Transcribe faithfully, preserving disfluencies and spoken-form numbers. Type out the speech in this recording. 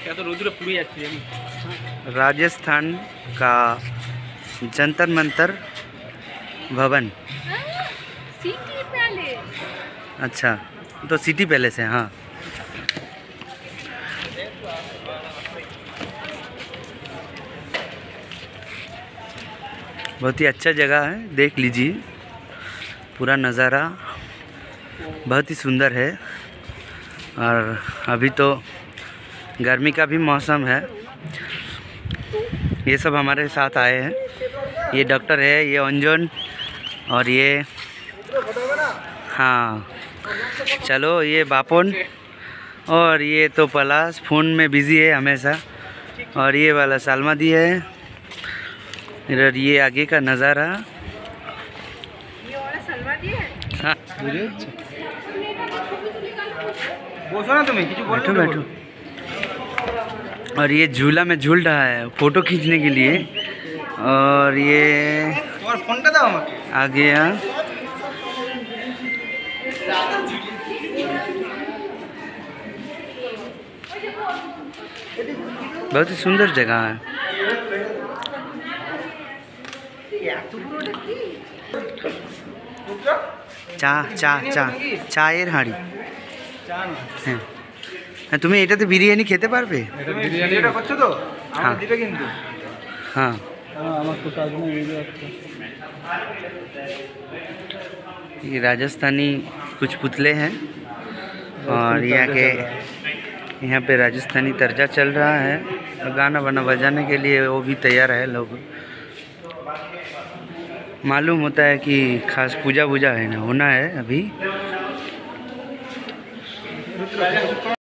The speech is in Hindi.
राजस्थान का जंतर मंतर भवन। City palace. अच्छा, तो सिटी पैलेस है। हाँ, बहुत ही अच्छा जगह है, देख लीजिए पूरा नज़ारा बहुत ही सुंदर है। और अभी तो गर्मी का भी मौसम है। ये सब हमारे साथ आए हैं। ये डॉक्टर है, ये अंजन, और ये हाँ चलो ये बापोन, और ये तो पलाश फ़ोन में बिज़ी है हमेशा, और ये वाला सालमा दी है। इधर ये आगे का नज़ारा। ये वाला सलमा दी है। हाँ, बैठो बैठो। और ये झूला में झूल रहा है फ़ोटो खींचने के लिए। और ये आ गया। बहुत ही सुंदर जगह है। चा चा चा চায়ের হাঁড়ি। হ্যাঁ, তুমি এটাতে বিরিয়ানি খেতে পারবে? বিরিয়ানিটা করছো তো? हाँ দিবে কিন্তু। हाँ, আমার তো কাজ নেই, ভিডিও আছে। ये राजस्थानी कुछ पुतले हैं, और यहाँ के यहाँ पे राजस्थानी तर्जा चल रहा है। और गाना बना बजाने के लिए वो भी तैयार है लोग। मालूम होता है कि खास पूजा वूजा है ना, होना है अभी।